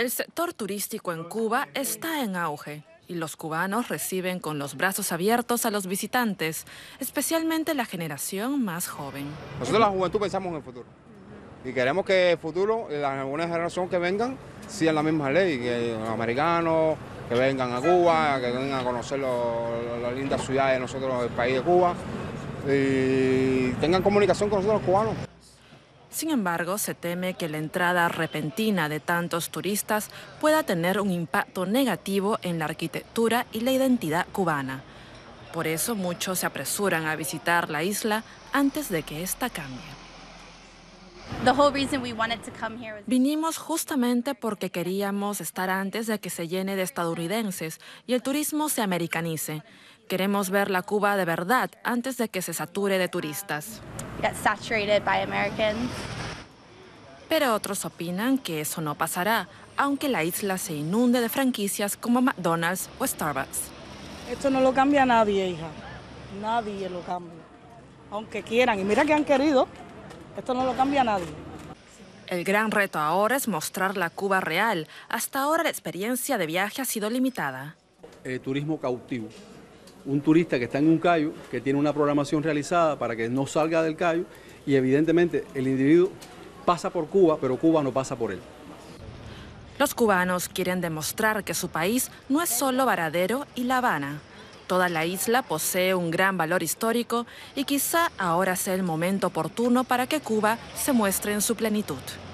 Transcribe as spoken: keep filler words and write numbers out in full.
El sector turístico en Cuba está en auge y los cubanos reciben con los brazos abiertos a los visitantes, especialmente la generación más joven. Nosotros la juventud pensamos en el futuro y queremos que el futuro, la nueva generación que vengan, sigan la misma ley, que los americanos, que vengan a Cuba, que vengan a conocer las lindas ciudades de nosotros, del país de Cuba, y tengan comunicación con nosotros los cubanos. Sin embargo, se teme que la entrada repentina de tantos turistas pueda tener un impacto negativo en la arquitectura y la identidad cubana. Por eso muchos se apresuran a visitar la isla antes de que ésta cambie. Vinimos justamente porque queríamos estar antes de que se llene de estadounidenses y el turismo se americanice. Queremos ver la Cuba de verdad antes de que se sature de turistas. Pero otros opinan que eso no pasará, aunque la isla se inunde de franquicias como McDonald's o Starbucks. Esto no lo cambia nadie, hija. Nadie lo cambia. Aunque quieran. Y mira que han querido. Esto no lo cambia nadie. El gran reto ahora es mostrar la Cuba real. Hasta ahora la experiencia de viaje ha sido limitada. Eh, turismo cautivo. Un turista que está en un cayo, que tiene una programación realizada para que no salga del cayo y evidentemente el individuo pasa por Cuba, pero Cuba no pasa por él. Los cubanos quieren demostrar que su país no es solo Varadero y La Habana. Toda la isla posee un gran valor histórico y quizá ahora sea el momento oportuno para que Cuba se muestre en su plenitud.